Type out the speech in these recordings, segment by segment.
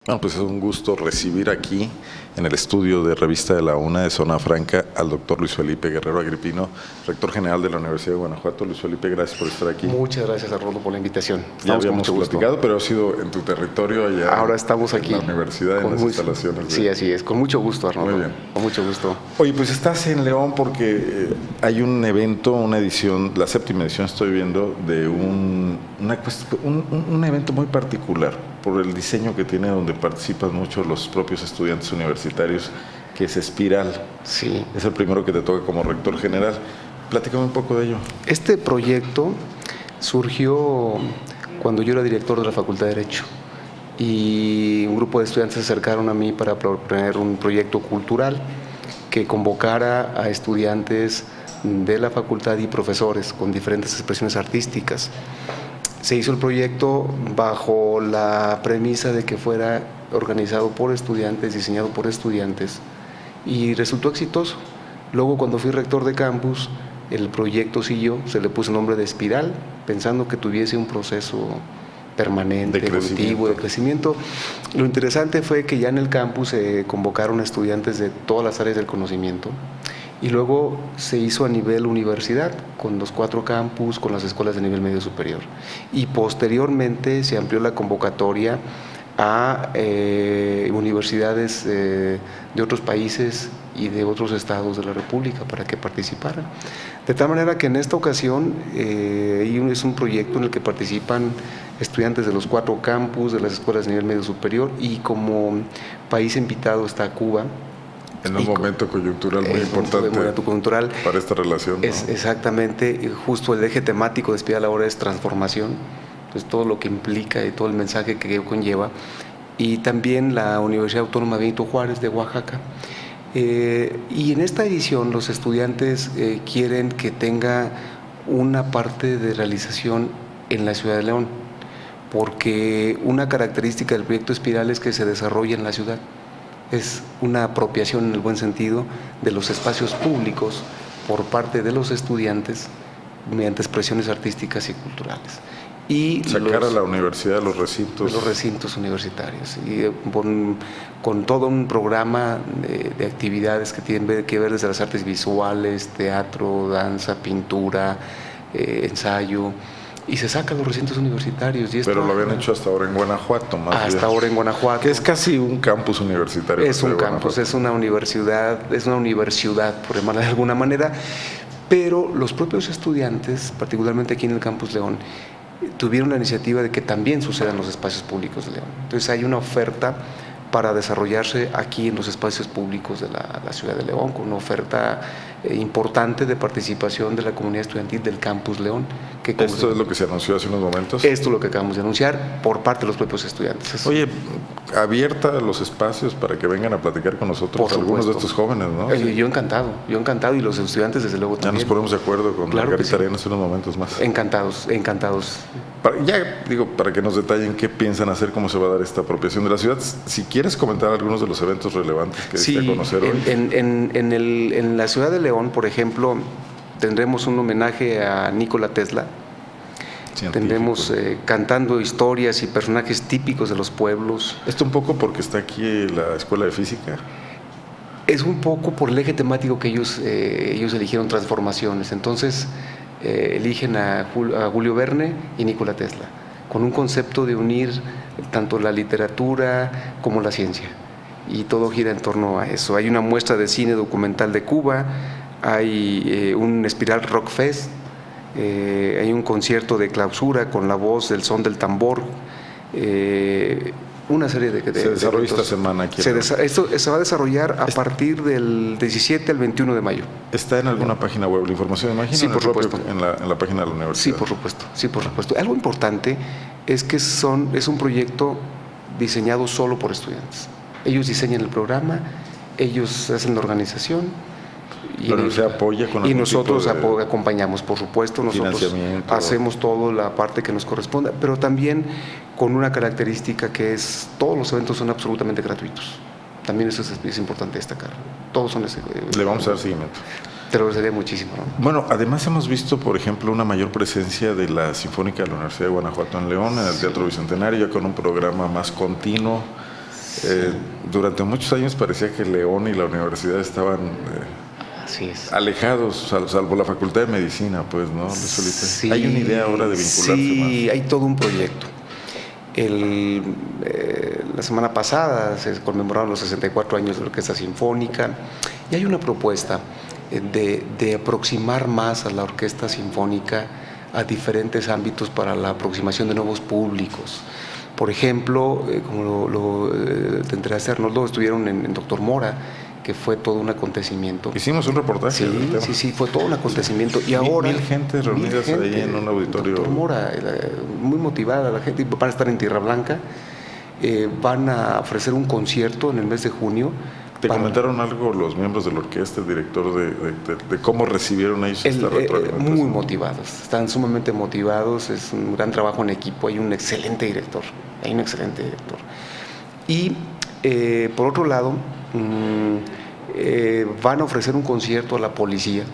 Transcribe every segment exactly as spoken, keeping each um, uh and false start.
Bueno, pues es un gusto recibir aquí en el estudio de Revista de la UNA de Zona Franca al doctor Luis Felipe Guerrero Agripino, rector general de la Universidad de Guanajuato. Luis Felipe, gracias por estar aquí. Muchas gracias, Arnoldo, por la invitación. Estamos ya habíamos con mucho platicado, gusto. Pero ha sido en tu territorio allá. Ahora estamos aquí. En la universidad, en las muy, instalaciones. Sí, así es. Con mucho gusto, Arnoldo. Muy bien. Con mucho gusto. Oye, pues estás en León porque hay un evento, una edición, la séptima edición estoy viendo, de un, una, un, un evento muy particular, por el diseño que tiene, donde participan mucho los propios estudiantes universitarios, que es Espiral. Sí. Es el primero que te toca como rector general. Platícame un poco de ello. Este proyecto surgió cuando yo era director de la Facultad de Derecho y un grupo de estudiantes se acercaron a mí para proponer un proyecto cultural que convocara a estudiantes de la facultad y profesores con diferentes expresiones artísticas. Se hizo el proyecto bajo la premisa de que fuera organizado por estudiantes, diseñado por estudiantes, y resultó exitoso. Luego, cuando fui rector de campus, el proyecto siguió, se le puso el nombre de Espiral, pensando que tuviese un proceso permanente, de evolutivo, de crecimiento. Lo interesante fue que ya en el campus se convocaron estudiantes de todas las áreas del conocimiento, y luego se hizo a nivel universidad, con los cuatro campus, con las escuelas de nivel medio superior. Y posteriormente se amplió la convocatoria a eh, universidades eh, de otros países y de otros estados de la República para que participaran. De tal manera que en esta ocasión eh, es un proyecto en el que participan estudiantes de los cuatro campus, de las escuelas de nivel medio superior, y como país invitado está Cuba. En un momento coyuntural muy importante momento coyuntural, para esta relación, ¿no? Es exactamente, justo el eje temático de Espiral ahora es transformación, pues todo lo que implica y todo el mensaje que conlleva. Y también la Universidad Autónoma Benito Juárez de Oaxaca. Eh, y en esta edición los estudiantes eh, quieren que tenga una parte de realización en la ciudad de León, porque una característica del proyecto Espiral es que se desarrolla en la ciudad. Es una apropiación en el buen sentido de los espacios públicos por parte de los estudiantes mediante expresiones artísticas y culturales. Y sacar los, a la universidad de los recintos. De los recintos universitarios. Y con, con todo un programa de, de actividades que tienen que ver desde las artes visuales, teatro, danza, pintura, eh, ensayo. Y se saca a los recintos universitarios. Y esto, pero lo habían hecho hasta ahora en Guanajuato, más Hasta bien. ahora en Guanajuato. Que es casi un campus universitario. Es un campus, es una universidad, es una universidad, por llamarla de alguna manera, pero los propios estudiantes, particularmente aquí en el Campus León, tuvieron la iniciativa de que también sucedan los espacios públicos de León. Entonces hay una oferta para desarrollarse aquí en los espacios públicos de la, la ciudad de León, con una oferta eh, importante de participación de la comunidad estudiantil del Campus León. Que ¿Esto es lo que se anunció hace unos momentos? Esto es lo que acabamos de anunciar por parte de los propios estudiantes. Oye, abierta los espacios para que vengan a platicar con nosotros algunos de estos jóvenes, ¿no? Eh, yo encantado, yo encantado, y los estudiantes desde luego también. Ya nos ponemos de acuerdo con claro Margarita sí. Arenas en unos momentos más. Encantados, encantados. Para, ya digo, para que nos detallen qué piensan hacer, cómo se va a dar esta apropiación de la ciudad. Si quieres comentar algunos de los eventos relevantes que sí, diste a conocer hoy. En, en, en, el, en la ciudad de León, por ejemplo, tendremos un homenaje a Nikola Tesla. Científico. Tendremos eh, cantando historias y personajes típicos de los pueblos. Esto un poco porque está aquí la Escuela de Física. Es un poco por el eje temático que ellos, eh, ellos eligieron transformaciones. Entonces eh, eligen a, Jul, a Julio Verne y Nikola Tesla, con un concepto de unir tanto la literatura como la ciencia. Y todo gira en torno a eso. Hay una muestra de cine documental de Cuba, hay eh, un Espiral Rock Fest, eh, hay un concierto de clausura con la voz del son del tambor, eh, una serie de... de se desarrolla de esta semana aquí. Se desa esto se va a desarrollar a es partir del diecisiete al veintiuno de mayo. ¿Está en alguna página web la información, imagino? Sí, en por el propio, supuesto. En la, en la página de la universidad. Sí, por supuesto. Sí, por supuesto. Algo importante es que son, es un proyecto diseñado solo por estudiantes. Ellos diseñan el programa, ellos hacen la organización. Y, la universidad apoya con y nosotros acompañamos, por supuesto, nosotros hacemos toda la parte que nos corresponda, pero también con una característica que es, todos los eventos son absolutamente gratuitos. También eso es, es importante destacar. Todos son ese, Le vamos a dar seguimiento. Te lo agradecería muchísimo, ¿no? Bueno, además hemos visto, por ejemplo, una mayor presencia de la Sinfónica de la Universidad de Guanajuato en León, en el Teatro Bicentenario, ya con un programa más continuo. Eh, durante muchos años parecía que León y la universidad estaban eh, Así es. alejados, sal, salvo la Facultad de Medicina, pues, ¿no? Sí, hay una idea ahora de vincularse sí, más. Sí, hay todo un proyecto. El, eh, la semana pasada se conmemoraron los sesenta y cuatro años de la Orquesta Sinfónica y hay una propuesta de, de aproximar más a la Orquesta Sinfónica a diferentes ámbitos para la aproximación de nuevos públicos. Por ejemplo, eh, como lo, lo eh, te enteraste, Arnoldo, estuvieron en, en Doctor Mora, que fue todo un acontecimiento. Hicimos un reportaje. Sí, sí, sí, fue todo un acontecimiento. Y ahora mil gente reunidas mil gente, ahí en un auditorio. Doctor Mora, muy motivada la gente, van a estar en Tierra Blanca, eh, van a ofrecer un concierto en el mes de junio. ¿Te para... comentaron algo los miembros de la orquesta, el director, de, de, de, de cómo recibieron ellos esta el, retroalimentación? Muy motivados, están sumamente motivados, es un gran trabajo en equipo, hay un excelente director, hay un excelente director. Y eh, por otro lado, mmm, eh, van a ofrecer un concierto a la policía,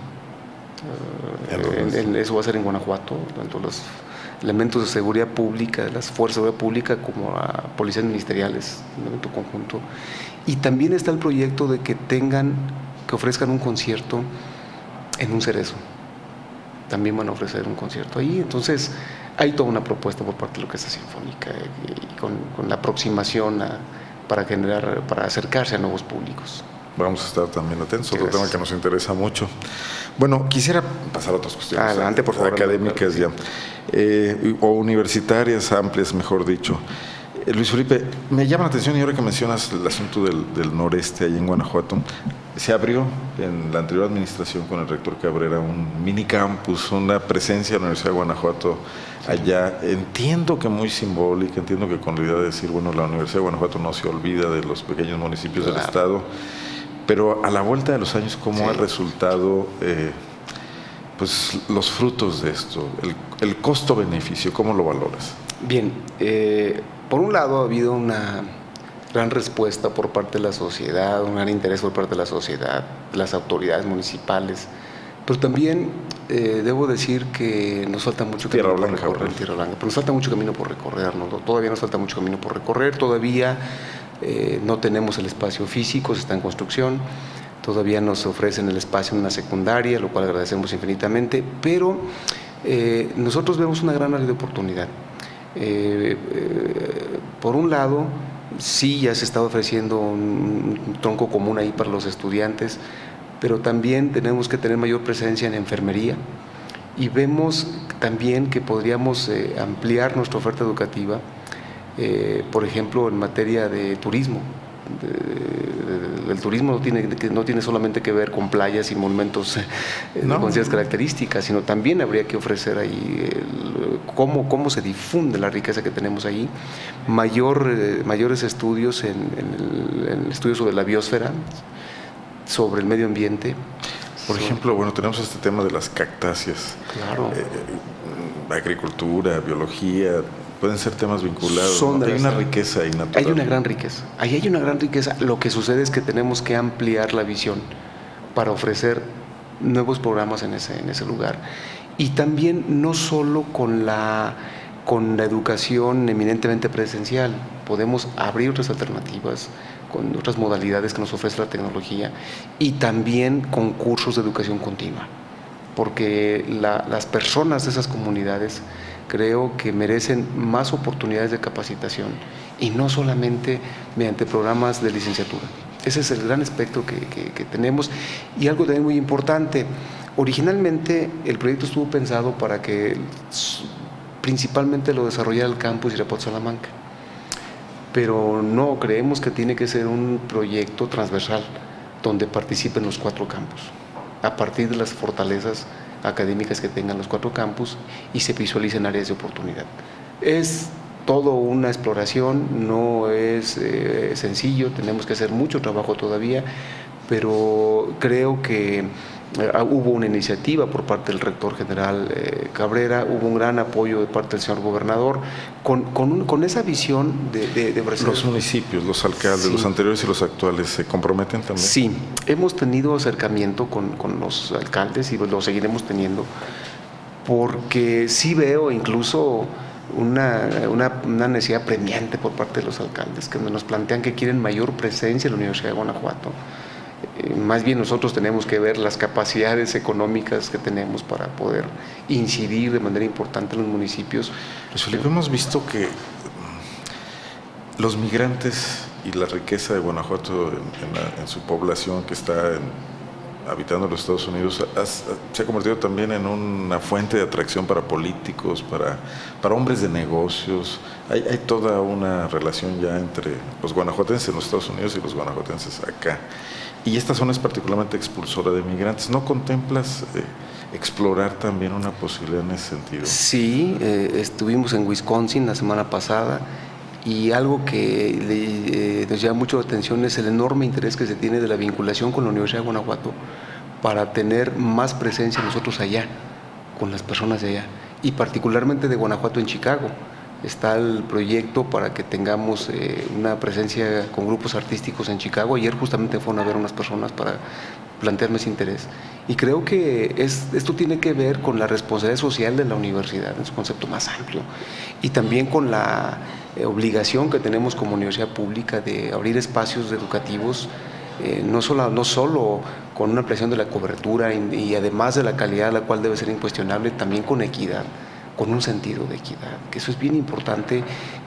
eh, en, en, eso va a ser en Guanajuato, tanto los elementos de seguridad pública, de las fuerzas de seguridad pública, como a policías ministeriales, un evento conjunto. Y también está el proyecto de que tengan, que ofrezcan un concierto en un cerezo. También van a ofrecer un concierto ahí. Entonces, hay toda una propuesta por parte de la Orquesta Sinfónica y con, con la aproximación a, para generar, para acercarse a nuevos públicos. Vamos a estar también atentos, otro tema que nos interesa mucho. Bueno, quisiera pasar a otras cuestiones. Adelante, por favor. Académicas ya, eh, o universitarias, amplias, mejor dicho. Eh, Luis Felipe, me llama la atención, y ahora que mencionas el asunto del, del noreste, ahí en Guanajuato, se abrió en la anterior administración con el rector Cabrera un mini campus, una presencia de la Universidad de Guanajuato allá. Entiendo que muy simbólica, entiendo que con la idea de decir, bueno, la Universidad de Guanajuato no se olvida de los pequeños municipios claro. del estado. Pero a la vuelta de los años, ¿cómo sí. ha resultado eh, pues, los frutos de esto? El, el costo-beneficio, ¿cómo lo valoras? Bien, eh, por un lado ha habido una gran respuesta por parte de la sociedad, un gran interés por parte de la sociedad, las autoridades municipales, pero también eh, debo decir que nos falta mucho camino por recorrer, Tierra Blanca, pero nos falta mucho camino por recorrer, ¿no? Todavía nos falta mucho camino por recorrer, todavía Eh, no tenemos el espacio físico, se está en construcción, todavía nos ofrecen el espacio en una secundaria, lo cual agradecemos infinitamente, pero eh, nosotros vemos una gran área de oportunidad. Eh, eh, por un lado, sí ya se está ofreciendo un, un tronco común ahí para los estudiantes, pero también tenemos que tener mayor presencia en enfermería y vemos también que podríamos eh, ampliar nuestra oferta educativa. Eh, por ejemplo, en materia de turismo. De, de, el turismo no tiene, no tiene solamente que ver con playas y monumentos eh, no. con ciertas características, sino también habría que ofrecer ahí el, cómo, cómo se difunde la riqueza que tenemos ahí, mayor, eh, mayores estudios en, en, el, en el estudio sobre la biosfera, sobre el medio ambiente. Por sobre... ejemplo, bueno, tenemos este tema de las cactáceas. Claro. Eh, agricultura, biología, pueden ser temas vinculados. Son ¿no? Hay una riqueza ahí natural. Hay una gran riqueza. Ahí hay una gran riqueza. Lo que sucede es que tenemos que ampliar la visión para ofrecer nuevos programas en ese, en ese lugar. Y también no solo con la, con la educación eminentemente presencial, podemos abrir otras alternativas con otras modalidades que nos ofrece la tecnología y también con cursos de educación continua, porque la, las personas de esas comunidades creo que merecen más oportunidades de capacitación y no solamente mediante programas de licenciatura. Ese es el gran espectro que, que, que tenemos. Y algo también muy importante, originalmente el proyecto estuvo pensado para que principalmente lo desarrollara el campus Irapuato Salamanca, pero no, creemos que tiene que ser un proyecto transversal donde participen los cuatro campus, a partir de las fortalezas académicas que tengan los cuatro campus y se visualicen áreas de oportunidad. Es todo una exploración, no es eh, sencillo, tenemos que hacer mucho trabajo todavía, pero creo que eh, hubo una iniciativa por parte del rector general eh, Cabrera, hubo un gran apoyo de parte del señor gobernador, con, con, un, con esa visión de, de, de ofrecer... Los municipios, los alcaldes, sí. los anteriores y los actuales, ¿se comprometen también? Sí, hemos tenido acercamiento con, con los alcaldes y lo seguiremos teniendo, porque sí veo incluso una, una, una necesidad premiante por parte de los alcaldes, que nos plantean que quieren mayor presencia en la Universidad de Guanajuato. Eh, más bien nosotros tenemos que ver las capacidades económicas que tenemos para poder incidir de manera importante en los municipios. Pues Felipe, hemos visto que los migrantes y la riqueza de Guanajuato en, en, la, en su población que está en, habitando en los Estados Unidos has, se ha convertido también en una fuente de atracción para políticos, para, para hombres de negocios. Hay, hay toda una relación ya entre los guanajuatenses en los Estados Unidos y los guanajuatenses acá. Y esta zona es particularmente expulsora de migrantes. ¿No contemplas eh, explorar también una posibilidad en ese sentido? Sí, eh, estuvimos en Wisconsin la semana pasada y algo que le, eh, nos llama mucho la atención es el enorme interés que se tiene de la vinculación con la Universidad de Guanajuato para tener más presencia nosotros allá, con las personas de allá, y particularmente de Guanajuato en Chicago. Está el proyecto para que tengamos eh, una presencia con grupos artísticos en Chicago. Ayer justamente fueron a ver unas personas para plantearme ese interés. Y creo que es, esto tiene que ver con la responsabilidad social de la universidad, en su concepto más amplio, y también con la eh, obligación que tenemos como universidad pública de abrir espacios educativos, eh, no, solo, no solo con una ampliación de la cobertura y, y además de la calidad, la cual debe ser incuestionable, también con equidad, con un sentido de equidad, que eso es bien importante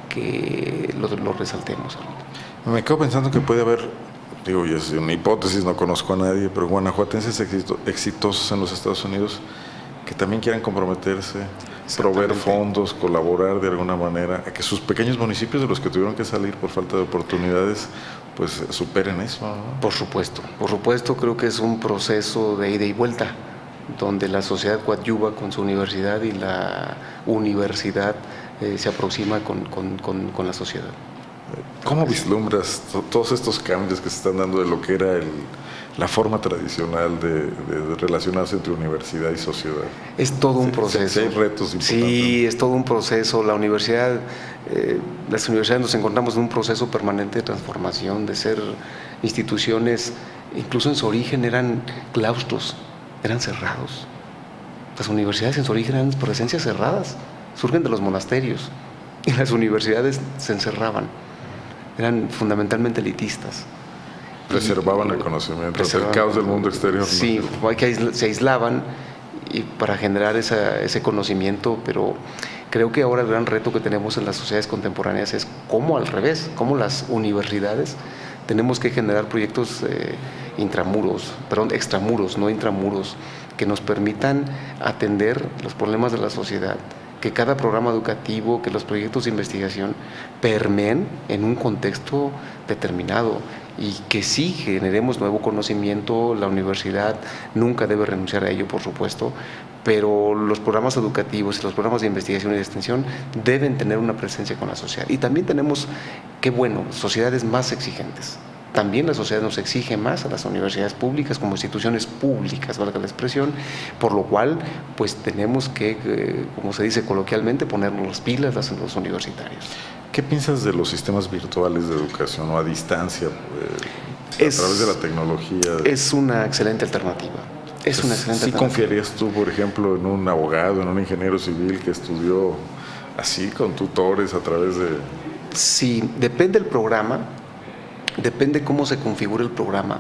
que lo, lo resaltemos. Me quedo pensando que puede haber, digo, y es una hipótesis, no conozco a nadie, pero guanajuatenses exito, exitosos en los Estados Unidos que también quieran comprometerse, proveer fondos, colaborar de alguna manera, a que sus pequeños municipios de los que tuvieron que salir por falta de oportunidades, pues superen eso, ¿no? Por supuesto, por supuesto, creo que es un proceso de ida y vuelta, donde la sociedad coadyuva con su universidad y la universidad eh, se aproxima con, con, con, con la sociedad. ¿Cómo vislumbras todos estos cambios que se están dando de lo que era el, la forma tradicional de, de, de relacionarse entre universidad y sociedad? Es todo un sí, proceso. Sí, hay retos importantes. Sí, es todo un proceso. La universidad, eh, las universidades nos encontramos en un proceso permanente de transformación, de ser instituciones, incluso en su origen eran claustros, eran cerrados. Las universidades en su origen eran por esencia cerradas, surgen de los monasterios y las universidades se encerraban, eran fundamentalmente elitistas. Preservaban y, el conocimiento, preservaban, el caos del mundo exterior. Sí, ¿no? Hay que aisla, se aislaban y para generar esa, ese conocimiento, pero creo que ahora el gran reto que tenemos en las sociedades contemporáneas es cómo al revés, cómo las universidades tenemos que generar proyectos eh, intramuros, perdón, extramuros, no intramuros, que nos permitan atender los problemas de la sociedad, que cada programa educativo, que los proyectos de investigación permeen en un contexto determinado y que sí generemos nuevo conocimiento. La universidad nunca debe renunciar a ello, por supuesto, pero los programas educativos y los programas de investigación y de extensión deben tener una presencia con la sociedad. Y también tenemos, qué bueno, sociedades más exigentes. También la sociedad nos exige más a las universidades públicas como instituciones públicas, valga la expresión, por lo cual pues tenemos que, eh, como se dice coloquialmente, ponernos las pilas a los universitarios. ¿Qué piensas de los sistemas virtuales de educación o a distancia, eh, es, a través de la tecnología? Es una excelente alternativa. Es pues, una excelente ¿sí alternativa. confiarías tú, por ejemplo, en un abogado, en un ingeniero civil que estudió así, con tutores a través de...? Sí, depende del programa. Depende cómo se configura el programa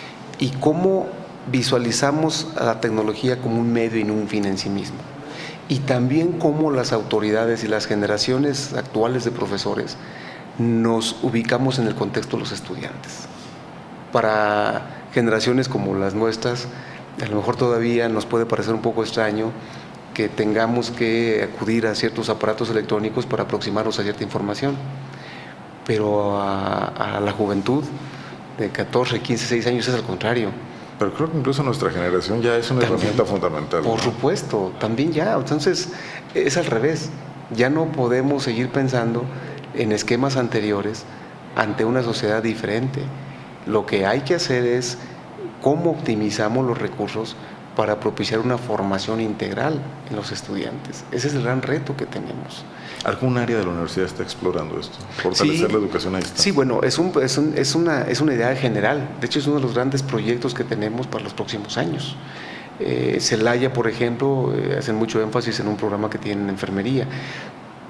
y cómo visualizamos a la tecnología como un medio y no un fin en sí mismo. Y también cómo las autoridades y las generaciones actuales de profesores nos ubicamos en el contexto de los estudiantes. Para generaciones como las nuestras, a lo mejor todavía nos puede parecer un poco extraño que tengamos que acudir a ciertos aparatos electrónicos para aproximarnos a cierta información. Pero a, a la juventud de catorce, quince, dieciséis años es al contrario. Pero creo que incluso nuestra generación ya es una también, herramienta fundamental. Por ¿no? supuesto, también ya. Entonces es al revés. Ya no podemos seguir pensando en esquemas anteriores ante una sociedad diferente. Lo que hay que hacer es cómo optimizamos los recursos para propiciar una formación integral en los estudiantes. Ese es el gran reto que tenemos. ¿Algún área de la universidad está explorando esto? Fortalecer sí, la educación a distancia. Sí, bueno, es, un, es, un, es, una, es una idea general. De hecho, es uno de los grandes proyectos que tenemos para los próximos años. Eh, Celaya, por ejemplo, eh, hacen mucho énfasis en un programa que tienen en enfermería.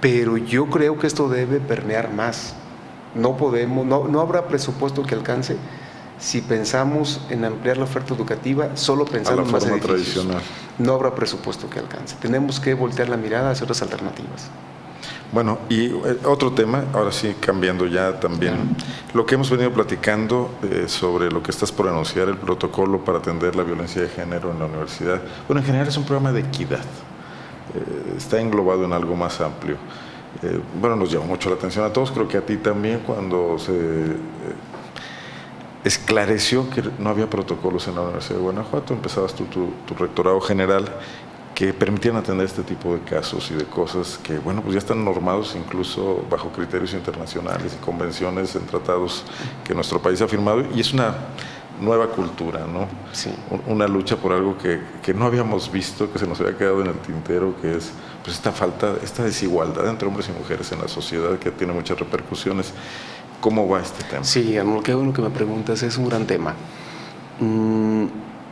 pero yo creo que esto debe permear más. No podemos, no, no habrá presupuesto que alcance si pensamos en ampliar la oferta educativa solo pensando en más edificios. Tradicional. No habrá presupuesto que alcance. Tenemos que voltear la mirada hacia otras alternativas. Bueno, y otro tema, ahora sí cambiando ya también, lo que hemos venido platicando eh, sobre lo que estás por anunciar, el protocolo para atender la violencia de género en la universidad. Bueno, en general es un programa de equidad, eh, está englobado en algo más amplio. Eh, bueno, nos llamó mucho la atención a todos, creo que a ti también, cuando se eh, esclareció que no había protocolos en la Universidad de Guanajuato, empezabas tú tu, tu rectorado general, que permitían atender este tipo de casos y de cosas que, bueno, pues ya están normados incluso bajo criterios internacionales y convenciones en tratados que nuestro país ha firmado, y es una nueva cultura, ¿no? Sí. Una lucha por algo que, que no habíamos visto, que se nos había quedado en el tintero, que es pues esta falta, esta desigualdad entre hombres y mujeres en la sociedad, que tiene muchas repercusiones. ¿Cómo va este tema? Sí, amor, qué bueno que me preguntas, es un gran tema. Mm,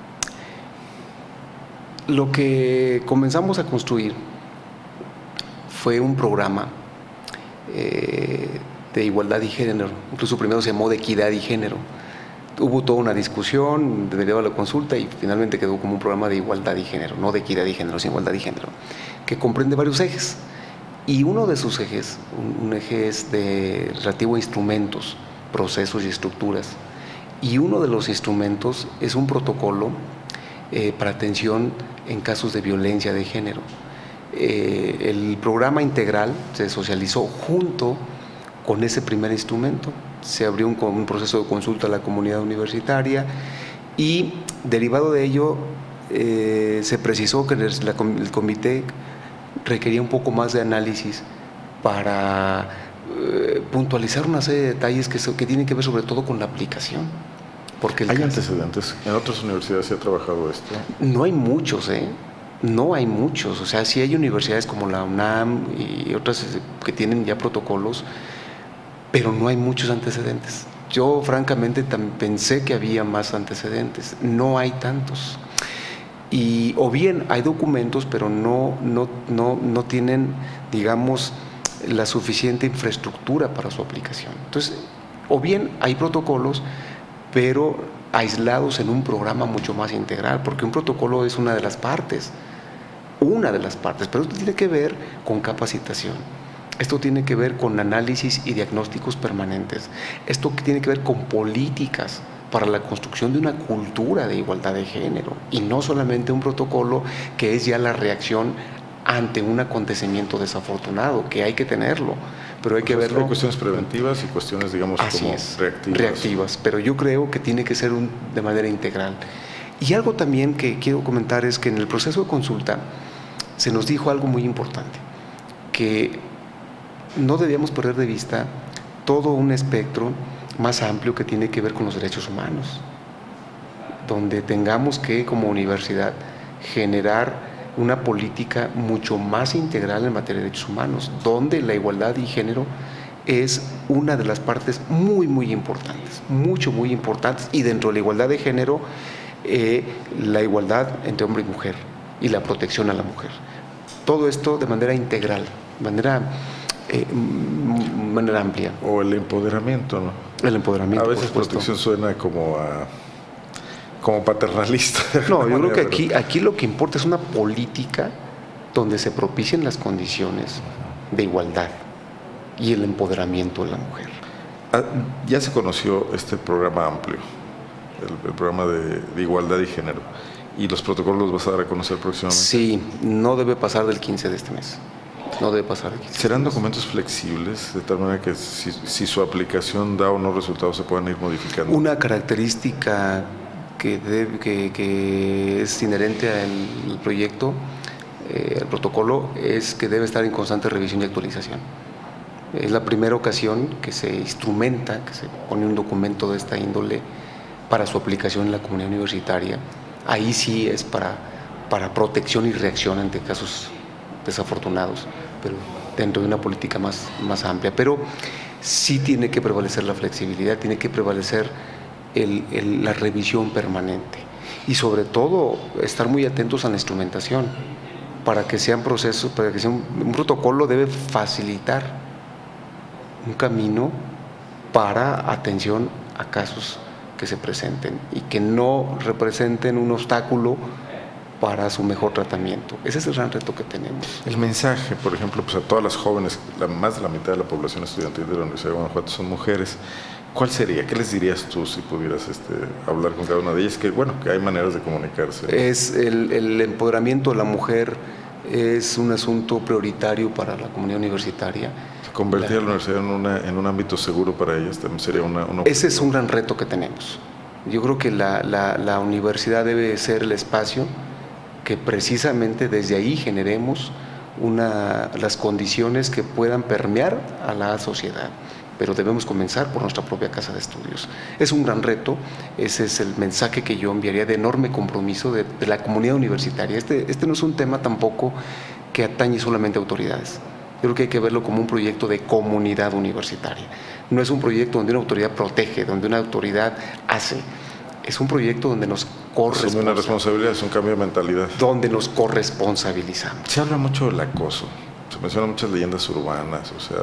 lo que comenzamos a construir fue un programa eh, de igualdad y género, incluso primero se llamó de equidad y género. Hubo toda una discusión, derivó a la consulta y finalmente quedó como un programa de igualdad y género, no de equidad y género, sino igualdad y género, que comprende varios ejes. Y uno de sus ejes, un, un eje es de, relativo a instrumentos, procesos y estructuras. Y uno de los instrumentos es un protocolo eh, para atención en casos de violencia de género. Eh, el programa integral se socializó junto con ese primer instrumento. Se abrió un, un proceso de consulta a la comunidad universitaria y derivado de ello eh, se precisó que el, la, el comité requería un poco más de análisis para eh, puntualizar una serie de detalles que, que tienen que ver sobre todo con la aplicación. Porque ¿Hay antecedentes? ¿En otras universidades se ha trabajado esto? No hay muchos, ¿eh? No hay muchos. O sea, sí hay universidades como la UNAM y otras que tienen ya protocolos, pero no hay muchos antecedentes. Yo francamente pensé que había más antecedentes, no hay tantos. Y, o bien hay documentos, pero no, no, no, no tienen, digamos, la suficiente infraestructura para su aplicación. Entonces, o bien hay protocolos, pero aislados en un programa mucho más integral, porque un protocolo es una de las partes, una de las partes, pero esto tiene que ver con capacitación. Esto tiene que ver con análisis y diagnósticos permanentes. Esto tiene que ver con políticas para la construcción de una cultura de igualdad de género y no solamente un protocolo que es ya la reacción ante un acontecimiento desafortunado, que hay que tenerlo, pero hay que verlo. Hay cuestiones preventivas y cuestiones, digamos, Así como es, reactivas. reactivas, pero yo creo que tiene que ser un, de manera integral. Y algo también que quiero comentar es que en el proceso de consulta se nos dijo algo muy importante, que no debíamos perder de vista todo un espectro más amplio que tiene que ver con los derechos humanos, donde tengamos que, como universidad, generar una política mucho más integral en materia de derechos humanos, donde la igualdad y género es una de las partes muy, muy importantes, mucho, muy importantes, y dentro de la igualdad de género, eh, la igualdad entre hombre y mujer y la protección a la mujer. Todo esto de manera integral, de manera... Eh, manera amplia. O el empoderamiento, ¿no? El empoderamiento. A veces protección suena como a como paternalista. No, yo creo que aquí, aquí lo que importa es una política donde se propicien las condiciones de igualdad y el empoderamiento de la mujer. Ah, ya se conoció este programa amplio, el, el programa de, de igualdad y género, y los protocolos los vas a dar a conocer próximamente. Sí, no debe pasar del quince de este mes. No debe pasar aquí. ¿Serán documentos flexibles de tal manera que si, si su aplicación da o no resultados se puedan ir modificando? Una característica que, debe, que, que es inherente al proyecto, eh, al protocolo, es que debe estar en constante revisión y actualización. Es la primera ocasión que se instrumenta, que se pone un documento de esta índole para su aplicación en la comunidad universitaria. Ahí sí es para, para protección y reacción ante casos desafortunados, pero dentro de una política más, más amplia. Pero sí tiene que prevalecer la flexibilidad, tiene que prevalecer el, el, la revisión permanente y sobre todo estar muy atentos a la instrumentación, para que sean procesos, para que sea un, un protocolo debe facilitar un camino para atención a casos que se presenten y que no representen un obstáculo para su mejor tratamiento. Ese es el gran reto que tenemos. El mensaje, por ejemplo, pues a todas las jóvenes, la, más de la mitad de la población estudiantil de la Universidad de Guanajuato son mujeres. ¿Cuál sería? ¿Qué les dirías tú si pudieras este, hablar con cada una de ellas? Que bueno, que hay maneras de comunicarse, ¿no? Es el, el empoderamiento de la mujer es un asunto prioritario para la comunidad universitaria. Convertir la, a la universidad en, una, en un ámbito seguro para ellas también sería una, una Ese es un gran reto que tenemos. Yo creo que la, la, la universidad debe ser el espacio que precisamente desde ahí generemos una, las condiciones que puedan permear a la sociedad, pero debemos comenzar por nuestra propia casa de estudios. Es un gran reto, ese es el mensaje que yo enviaría de enorme compromiso de, de la comunidad universitaria. Este, este no es un tema tampoco que atañe solamente a autoridades. Yo creo que hay que verlo como un proyecto de comunidad universitaria. No es un proyecto donde una autoridad protege, donde una autoridad hace. Es un proyecto donde nos corresponsabilizamos. Es una responsabilidad, es un cambio de mentalidad. Donde nos corresponsabilizamos. Se habla mucho del acoso, se mencionan muchas leyendas urbanas, o sea,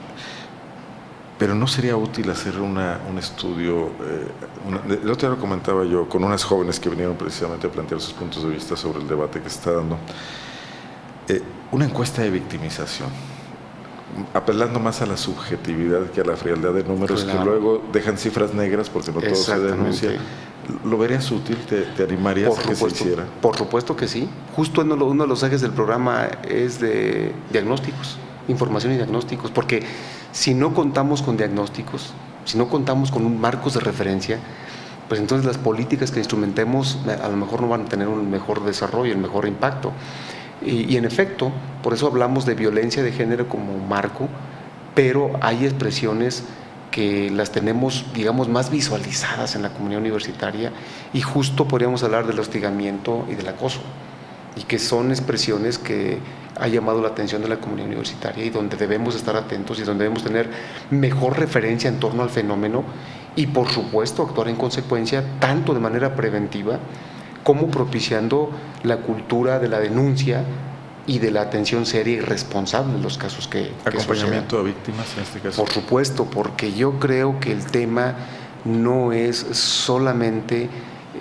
pero ¿no sería útil hacer una, un estudio? Eh, una, el otro día lo comentaba yo con unas jóvenes que vinieron precisamente a plantear sus puntos de vista sobre el debate que se está dando. Eh, una encuesta de victimización, apelando más a la subjetividad que a la frialdad de números, claro, que luego dejan cifras negras porque no todo se denuncia. ¿Lo verías útil? ¿Te, te animarías por a que supuesto, se hiciera? Por supuesto que sí. Justo uno, uno de los ejes del programa es de diagnósticos, información y diagnósticos, porque si no contamos con diagnósticos, si no contamos con un marcos de referencia, pues entonces las políticas que instrumentemos a lo mejor no van a tener un mejor desarrollo, el mejor impacto. Y, y en efecto, por eso hablamos de violencia de género como marco, pero hay expresiones que las tenemos, digamos, más visualizadas en la comunidad universitaria y justo podríamos hablar del hostigamiento y del acoso, y que son expresiones que ha llamado la atención de la comunidad universitaria y donde debemos estar atentos y donde debemos tener mejor referencia en torno al fenómeno y, por supuesto, actuar en consecuencia, tanto de manera preventiva como propiciando la cultura de la denuncia y de la atención seria y responsable de los casos que, que acompañamiento a víctimas en este caso. Por supuesto, porque yo creo que el tema no es solamente eh,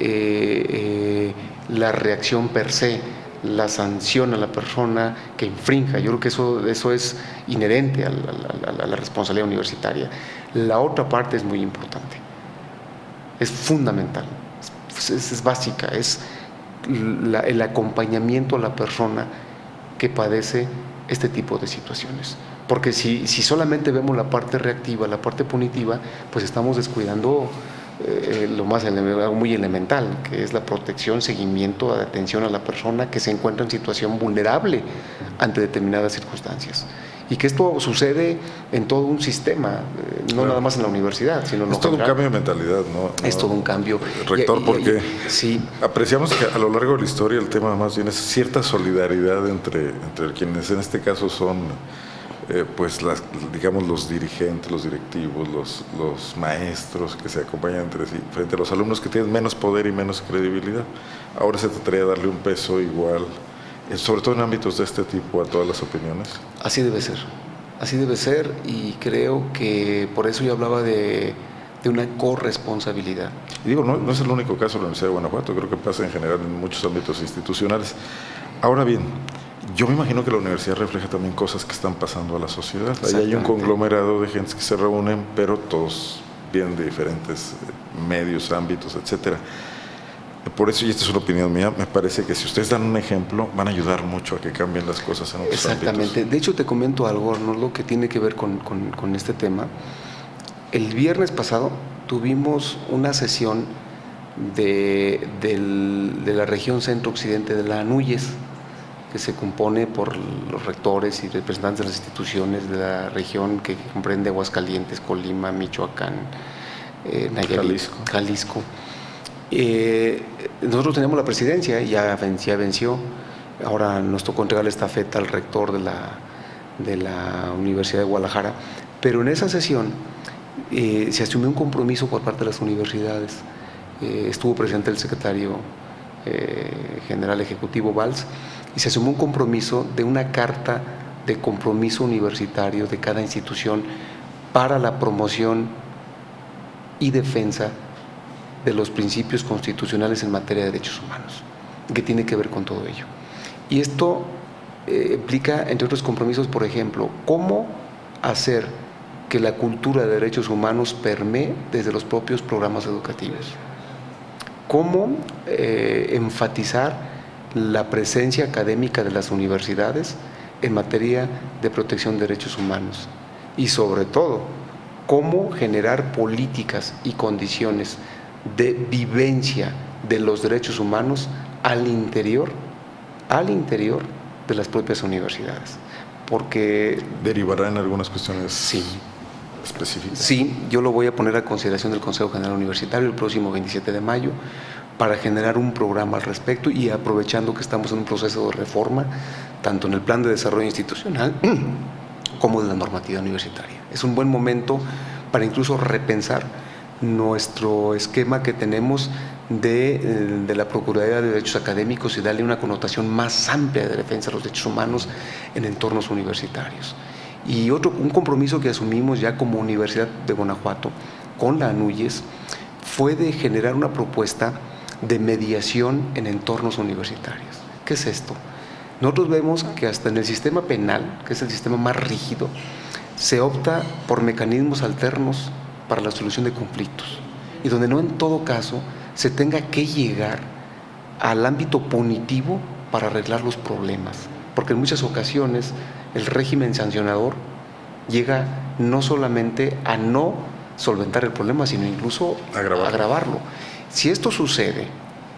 eh, la reacción per se, la sanción a la persona que infrinja. Yo creo que eso, eso es inherente a la, a, la, a la responsabilidad universitaria. La otra parte es muy importante, es fundamental, es, es, es básica, es la, el acompañamiento a la persona que padece este tipo de situaciones. Porque si, si solamente vemos la parte reactiva, la parte punitiva, pues estamos descuidando eh, lo más algo muy elemental, que es la protección, seguimiento, atención a la persona que se encuentra en situación vulnerable ante determinadas circunstancias. Y que esto sucede en todo un sistema, eh, no claro. nada más en la universidad, sino en es lo todo general. Un cambio de mentalidad, ¿no? Es todo un cambio. Rector, y, y, porque y, sí. apreciamos que a lo largo de la historia el tema más bien es cierta solidaridad entre, entre quienes en este caso son, eh, pues, las, digamos, los dirigentes, los directivos, los, los maestros que se acompañan entre sí, frente a los alumnos que tienen menos poder y menos credibilidad. Ahora se trataría de darle un peso igual, sobre todo en ámbitos de este tipo, a todas las opiniones. Así debe ser, así debe ser, y creo que por eso yo hablaba de, de una corresponsabilidad. Y digo, no, no es el único caso de la Universidad de Guanajuato, creo que pasa en general en muchos ámbitos institucionales. Ahora bien, yo me imagino que la universidad refleja también cosas que están pasando a la sociedad. Ahí hay un conglomerado de gentes que se reúnen, pero todos vienen de diferentes medios, ámbitos, etcétera. Por eso, y esta es una opinión mía, me parece que si ustedes dan un ejemplo, van a ayudar mucho a que cambien las cosas en otros Exactamente. ámbitos. De hecho, te comento algo, Arnoldo, que tiene que ver con, con, con este tema. El viernes pasado tuvimos una sesión de, del, de la región centro-occidente de la ANUYES, que se compone por los rectores y representantes de las instituciones de la región que comprende Aguascalientes, Colima, Michoacán, eh, Nayarit, Jalisco. Jalisco. Eh, nosotros teníamos la presidencia y ya, ya venció. Ahora nos tocó entregar la estafeta al rector de la, de la Universidad de Guadalajara, pero en esa sesión eh, se asumió un compromiso por parte de las universidades. Eh, estuvo presente el secretario eh, general ejecutivo Valls y se asumió un compromiso de una carta de compromiso universitario de cada institución para la promoción y defensa de los principios constitucionales en materia de derechos humanos, que tiene que ver con todo ello. Y esto eh, implica, entre otros compromisos, por ejemplo, cómo hacer que la cultura de derechos humanos permee desde los propios programas educativos, cómo eh, enfatizar la presencia académica de las universidades en materia de protección de derechos humanos y, sobre todo, cómo generar políticas y condiciones de vivencia de los derechos humanos al interior, al interior de las propias universidades. Porque ¿derivará en algunas cuestiones sí, específicas? Sí, yo lo voy a poner a consideración del Consejo General Universitario el próximo veintisiete de mayo para generar un programa al respecto y aprovechando que estamos en un proceso de reforma, tanto en el plan de desarrollo institucional como de la normativa universitaria. Es un buen momento para incluso repensar nuestro esquema que tenemos de, de la Procuraduría de Derechos Académicos y darle una connotación más amplia de defensa de los derechos humanos en entornos universitarios. Y otro, un compromiso que asumimos ya como Universidad de Guanajuato con la ANUYES fue de generar una propuesta de mediación en entornos universitarios. ¿Qué es esto? Nosotros vemos que hasta en el sistema penal, que es el sistema más rígido, se opta por mecanismos alternos para la solución de conflictos y donde no en todo caso se tenga que llegar al ámbito punitivo para arreglar los problemas, porque en muchas ocasiones el régimen sancionador llega no solamente a no solventar el problema, sino incluso Agravar. a agravarlo. Si esto sucede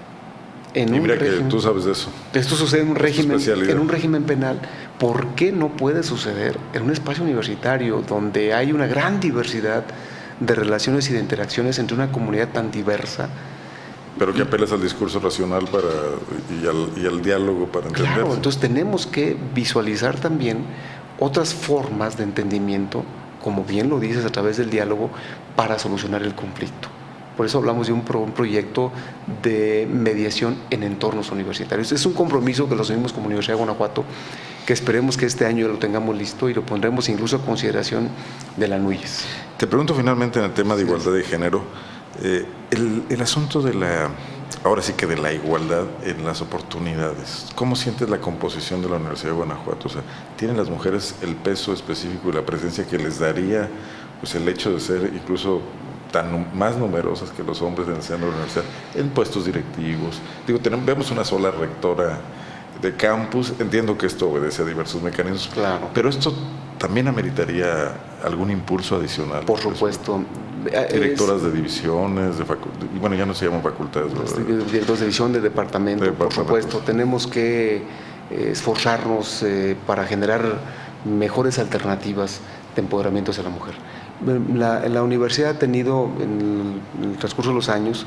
en y un mira régimen, que tú sabes de eso. Esto sucede en un régimen, en un régimen penal, ¿por qué no puede suceder en un espacio universitario donde hay una gran diversidad de relaciones y de interacciones entre una comunidad tan diversa? Pero que apelas al discurso racional para, y, al, y al diálogo para entender. Claro, entonces tenemos que visualizar también otras formas de entendimiento, como bien lo dices, a través del diálogo, para solucionar el conflicto. Por eso hablamos de un, pro, un proyecto de mediación en entornos universitarios. Es un compromiso que lo asumimos como Universidad de Guanajuato, que esperemos que este año lo tengamos listo y lo pondremos incluso a consideración de la ANUYES. Te pregunto finalmente en el tema de igualdad de género, eh, el, el asunto de la, ahora sí que de la igualdad en las oportunidades. ¿Cómo sientes la composición de la Universidad de Guanajuato? O sea, ¿tienen las mujeres el peso específico y la presencia que les daría pues, el hecho de ser incluso tan más numerosas que los hombres en el seno de la universidad, en puestos directivos? Digo, tenemos, vemos una sola rectora de campus, entiendo que esto obedece a diversos mecanismos, claro, pero esto también ameritaría algún impulso adicional. Por supuesto. Directoras es, de divisiones, de facultades, bueno, ya no se llaman facultades. Directores de división, de departamento, de por supuesto. Tenemos que eh, esforzarnos eh, para generar mejores alternativas de empoderamiento hacia la mujer. La, la universidad ha tenido en el, en el transcurso de los años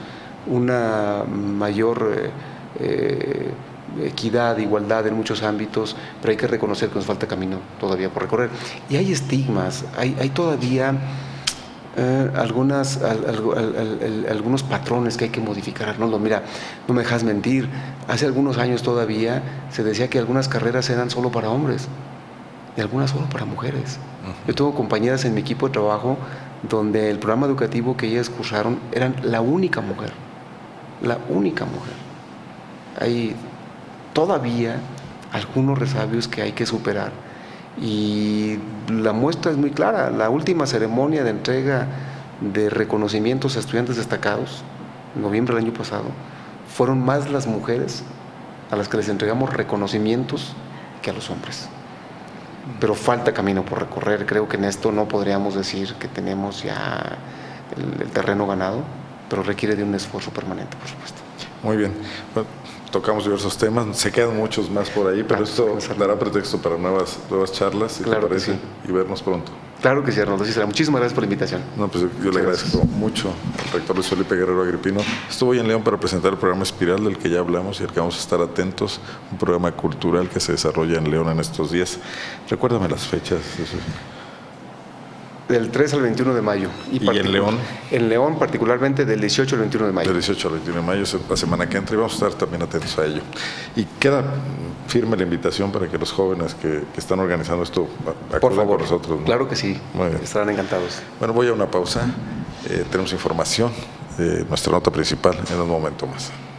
una mayor eh, eh, equidad, igualdad en muchos ámbitos, pero hay que reconocer que nos falta camino todavía por recorrer. Y hay estigmas, hay, hay todavía eh, algunas, al, al, al, al, algunos patrones que hay que modificar. No, no, mira, no me dejas mentir, hace algunos años todavía se decía que algunas carreras eran solo para hombres y algunas solo para mujeres. Uh-huh. Yo tengo compañeras en mi equipo de trabajo donde el programa educativo que ellas cursaron eran la única mujer, la única mujer. Hay todavía algunos resabios que hay que superar y la muestra es muy clara. La última ceremonia de entrega de reconocimientos a estudiantes destacados, en noviembre del año pasado, fueron más las mujeres a las que les entregamos reconocimientos que a los hombres. Pero falta camino por recorrer. Creo que en esto no podríamos decir que tenemos ya el, el terreno ganado, pero requiere de un esfuerzo permanente, por supuesto. Muy bien. Bueno, tocamos diversos temas, se quedan muchos más por ahí, pero esto dará pretexto para nuevas, nuevas charlas, si claro te parece, sí. Y vernos pronto. Claro que sí, Arnoldo. Sí, será. Muchísimas gracias por la invitación. No, pues yo, yo le agradezco gracias. mucho al rector Luis Felipe Guerrero Agripino. Estuve en León para presentar el programa Espiral, del que ya hablamos y al que vamos a estar atentos, un programa cultural que se desarrolla en León en estos días. Recuérdame las fechas. Eso. Del tres al veintiuno de mayo. ¿Y, ¿Y en León? En León, particularmente, del dieciocho al veintiuno de mayo. Del dieciocho al veintiuno de mayo, es la semana que entra, y vamos a estar también atentos a ello. Y queda firme la invitación para que los jóvenes que, que están organizando esto acudan Por favor, con nosotros, ¿no? Claro que sí, estarán encantados. Bueno, voy a una pausa. Eh, tenemos información de nuestra nota principal en un momento más.